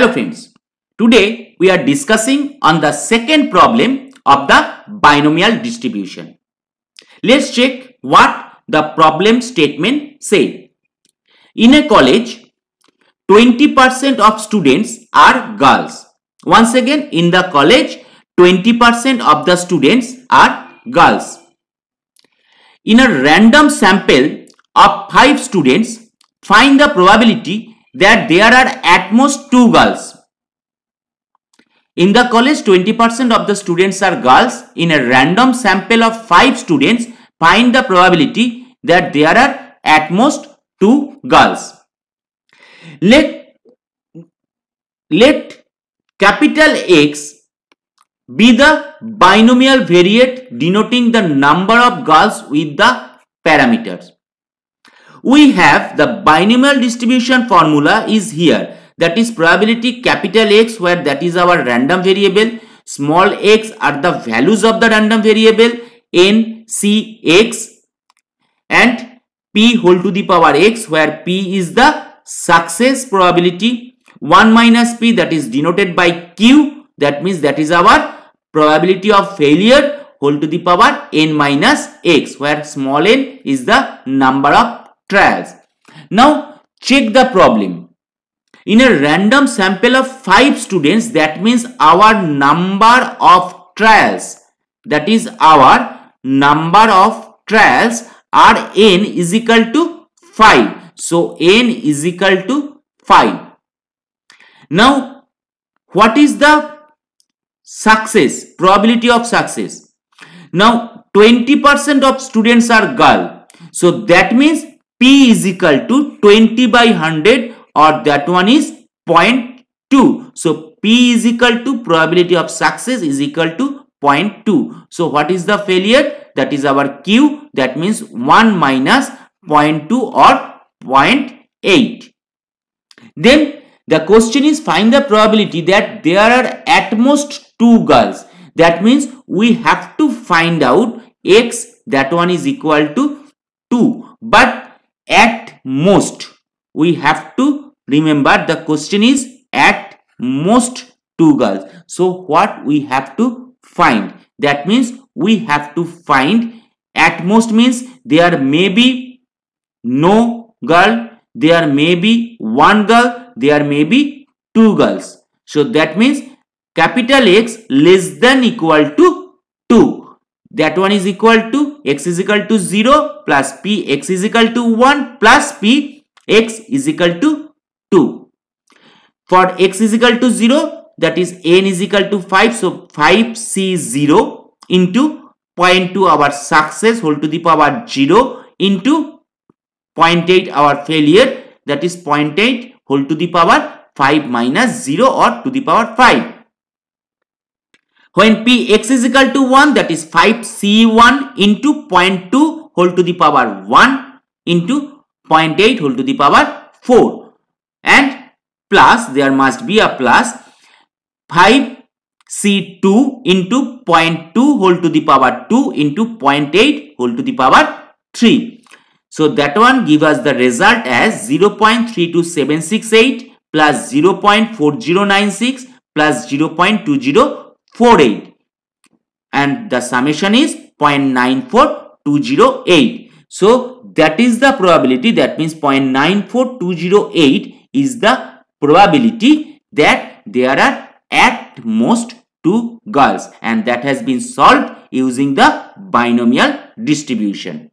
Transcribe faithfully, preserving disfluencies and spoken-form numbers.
Hello friends, today we are discussing on the second problem of the binomial distribution. Let's check what the problem statement said. In a college, twenty percent of students are girls. Once again, in the college, twenty percent of the students are girls. In a random sample of five students, find the probability that there are at most two girls. In the college, twenty percent of the students are girls. In a random sample of five students, find the probability that there are at most two girls. Let, let capital X be the binomial variate denoting the number of girls with the parameters. We have the binomial distribution formula is here, that is probability capital X, where that is our random variable, small x are the values of the random variable, n, c, x, and p whole to the power x, where p is the success probability, one minus p that is denoted by q, that means that is our probability of failure whole to the power n minus x, where small n is the number of trials. Now check the problem. In a random sample of five students, that means our number of trials, that is our number of trials are n is equal to five. So n is equal to five. Now what is the success, probability of success? Now twenty percent of students are girl. So that means P is equal to twenty by one hundred, or that one is zero point two. So P is equal to probability of success is equal to zero point two. So what is the failure? That is our Q, that means one minus zero point two or zero point eight. Then the question is find the probability that there are at most two girls. That means we have to find out X, that one is equal to two. But at most, we have to remember the question is at most two girls. So what we have to find? That means we have to find at most means there may be no girl, there may be one girl, there may be two girls. So that means capital X less than equal to two. That one is equal to x is equal to zero plus p x is equal to one plus p x is equal to two. For x is equal to zero, that is n is equal to five. So five c zero into zero point two our success whole to the power zero into zero point eight our failure, that is zero point eight whole to the power five minus zero or to the power five. When p x is equal to one, that is five c one into zero point two whole to the power one into zero point eight whole to the power four, and plus there must be a plus five c two into zero point two whole to the power two into zero point eight whole to the power three. So that one gives us the result as zero point three two seven six eight plus zero point four zero nine six plus zero point two zero four eight, and the summation is zero point nine four two zero eight. So that is the probability, that means zero point nine four two zero eight is the probability that there are at most two girls, and that has been solved using the binomial distribution.